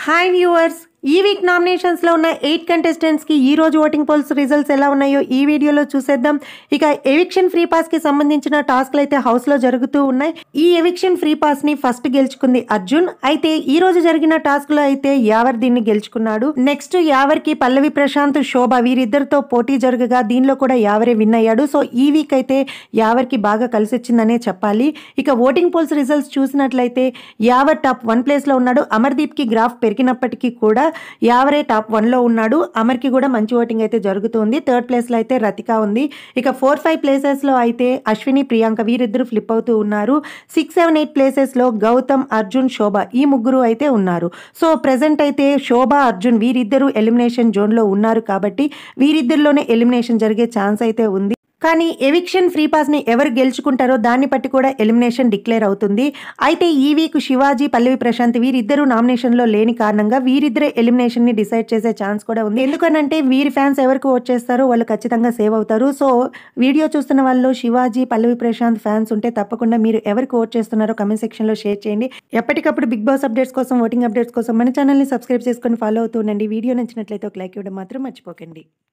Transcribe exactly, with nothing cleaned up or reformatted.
Hi viewers, ఈ week నామినేషన్స్లో ఉన్న ఎయిట్ కంటెస్టెంట్స్కి ఈ రోజు ఓటింగ్ పోల్స్ రిజల్ట్స్ ఎలా ఉన్నాయో ఈ వీడియోలో చూసేద్దాం. ఇక ఎవిక్షన్ ఫ్రీ పాస్కి సంబంధించిన టాస్క్లు అయితే హౌస్లో జరుగుతూ ఉన్నాయి. ఈ ఎవిక్షన్ ఫ్రీ పాస్ని ఫస్ట్ గెలుచుకుంది అర్జున్. అయితే ఈ రోజు జరిగిన టాస్క్లో అయితే యావర్ దీన్ని గెలుచుకున్నాడు. నెక్స్ట్ యావర్కి పల్లవి ప్రశాంత్, శోభ వీరిద్దరితో పోటీ జరగగా దీనిలో కూడా యావరే విన్ అయ్యాడు. సో ఈ వీక్ అయితే యావర్కి బాగా కలిసి వచ్చిందనే చెప్పాలి. ఇక ఓటింగ్ పోల్స్ రిజల్ట్స్ చూసినట్లయితే యావర్ టాప్ వన్ ప్లేస్లో ఉన్నాడు. అమర్దీప్కి గ్రాఫ్ పెరిగినప్పటికీ కూడా యావరే టాప్ వన్ లో ఉన్నాడు. అమర్కి కూడా మంచి ఓటింగ్ అయితే జరుగుతుంది. థర్డ్ ప్లేస్ లో అయితే రతిక ఉంది. ఇక ఫోర్ ఫైవ్ ప్లేసెస్ లో అయితే అశ్విని, ప్రియాంక వీరిద్దరు ఫ్లిప్ అవుతూ ఉన్నారు. సిక్స్ సెవెన్ ఎయిట్ ప్లేసెస్ లో గౌతమ్, అర్జున్, శోభ ఈ ముగ్గురు అయితే ఉన్నారు. సో ప్రెసెంట్ అయితే శోభ, అర్జున్ వీరిద్దరు ఎలిమినేషన్ జోన్ లో ఉన్నారు కాబట్టి వీరిద్దరిలోనే ఎలిమినేషన్ జరిగే ఛాన్స్ అయితే ఉంది. కానీ ఎవిక్షన్ ఫ్రీ పాస్ ని ఎవరు గెలుచుకుంటారో దాన్ని బట్టి కూడా ఎలిమినేషన్ డిక్లేర్ అవుతుంది. అయితే ఈ వీక్ శివాజీ, పల్లవి ప్రశాంత్ వీరిద్దరు నామినేషన్ లో లేని కారణంగా వీరిద్దరే ఎలిమినేషన్ ని డిసైడ్ చేసే ఛాన్స్ కూడా ఉంది. ఎందుకనంటే వీరి ఫ్యాన్స్ ఎవరికి ఓట్ చేస్తారో వాళ్ళు ఖచ్చితంగా సేవ్ అవుతారు. సో వీడియో చూస్తున్న వాళ్ళు శివాజీ, పల్లవి ప్రశాంత్ ఫ్యాన్స్ ఉంటే తప్పకుండా మీరు ఎవరికి ఓట్ చేస్తున్నారో కమెంట్ సెక్షన్ లో షేర్ చేయండి. ఎప్పటికప్పుడు బిగ్ బాస్ అప్డేట్స్ కోసం, ఓటింగ్ అప్డేట్స్ కోసం మన ఛానల్ ని సబ్స్క్రైబ్ చేసుకొని ఫాలో అవుతూ ఉండండి. వీడియో నచ్చినట్లయితే ఒక లైక్ ఇవ్వడం మాత్రం మర్చిపోకండి.